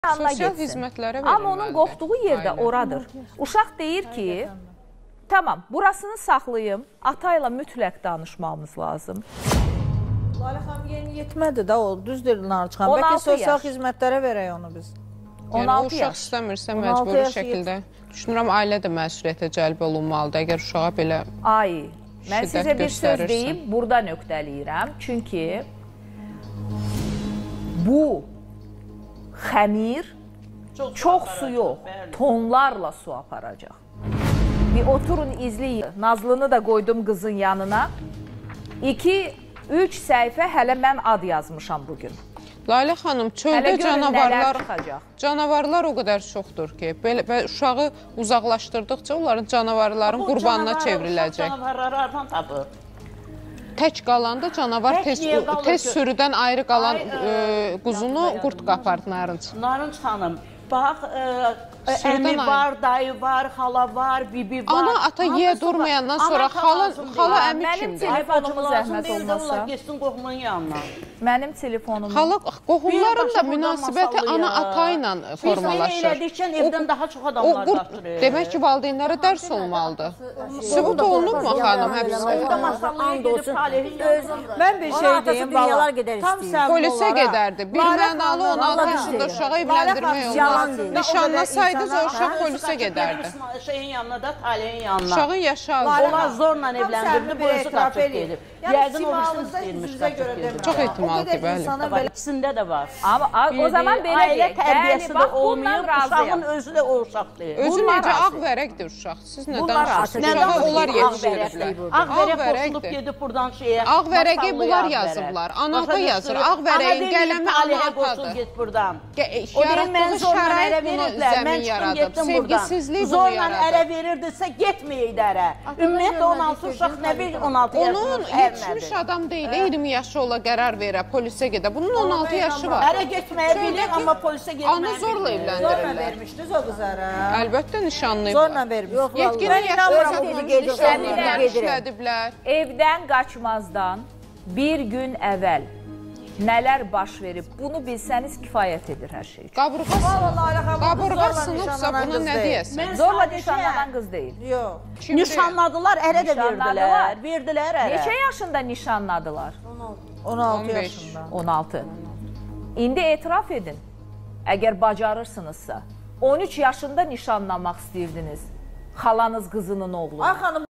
Sosial hizmətlərə verilməlidir. Amma onun qorxduğu yerdə oradır. Uşaq deyir ki, tamam, burasını saxlayım, atayla mütləq danışmamız lazım. Lalə xanım, yeni yetmədi də o, düzdür Narçıxan. Bəlkə sosial hizmətlərə verək onu biz. Yəni, o uşaq istəmirsə məcburi şəkildə. Düşünürəm, ailə də məsuliyyətə cəlb olunmalıdır, əgər uşağa belə mən sizə bir söz deyib, burada nöqtəliyirəm. Çünki bu xəmir çox su yox, tonlarla su aparacaq. Bir oturun, izləyin. Nazlını da qoydum qızın yanına. 2-3 səhifə hələ mən ad yazmışam bugün. Lalə xanım, çöldə canavarlar o qədər çoxdur ki, uşağı uzaqlaşdırdıqca onların canavarların qurbanına çevriləcək. Canavarları hardan tapır? Tək qalanda canavar tez sürüdən ayrı qalan quzunu qurd qapardı Narınç. Narınç xanım, bax, əmi var, dayı var, xala var, bibi var. Ana, ata yeyə durmayandan sonra xala əmi kimdir? Mənim telefonumu zəhmət olmasa. Getsin qohumun yanına. Mənim telefonumu. Qohumların da münasibəti ana-ata ilə formalaşır. Biz elədikcən evdən daha çox adamlar qaçırır. Demək ki, valideynlərə dərs olmalıdır. Sübut olunubmu xanım həbsdə? Mən bir şey deyim, polisə gedərdi. Bir mənalı 16 yaşında uşağı evləndirmək olmaz. Nişanlasaydınız, o uşaq polisə gedərdi. Şeyin yanına da, talihin yanına. Uşağın yaşı azdır. Onlar zorla evləndirdi, polisi qaçıb gedib. Yəqin o birisini istəyirmiş qaçıb gedib. Çox ehtimal ki, bəli. İkisində də var. Amma o zaman belə deyək. Ailə tərbiyəsi də olmayıb, razıyam. uşağın özü də o uşaq deyil. Özü necə ağ vərəkdir uşaq. Siz nə danışırsınız? Uşağı onlar yetişdirirlər. Ağ vərək qoşulub gedib buradan şeyə. Ağ vərəqi bunlar yazıblar. Ana-ata yazır. Ağ vərəyin qələmi ana-atadır. Yaratdığı şərait bunu zəmin yaradıb. Sevgisizlik bunu zorla yaradıb. ərə verirdirsə, getməyəydi ərə. Ümumiyyətlə 16 uşaq nə bir 16 yaşında onun yetişmiş adam deyil, 20 yaşı ola qərar verə, polisə gedə. Bunun 16 yaşı var. Ərə getməyə bilir, amma polisə getməyə bilir. Anı zorla Zorla evləndirirlər. vermişdiniz o qızlara. Əlbəttə nişanlıyıb. Zorla vermişdiniz. Yetkinlik yaşında işlədiblər. Evdən qaçmazdan bir gün əvvəl nələr baş verib, bunu bilsəniz kifayət edir hər şey. Qaburğa sınıbsa buna nə deyəsən? Zorla nişanlanan qız deyil. Yox. Nişanladılar, ərə də verdilər. Verdilər ərə. Neçə yaşında nişanladılar? 16 yaşında. 16. İndi etiraf edin, əgər bacarırsınızsa. 13 yaşında nişanlamaq istəyirdiniz xalanız qızının oğlunu.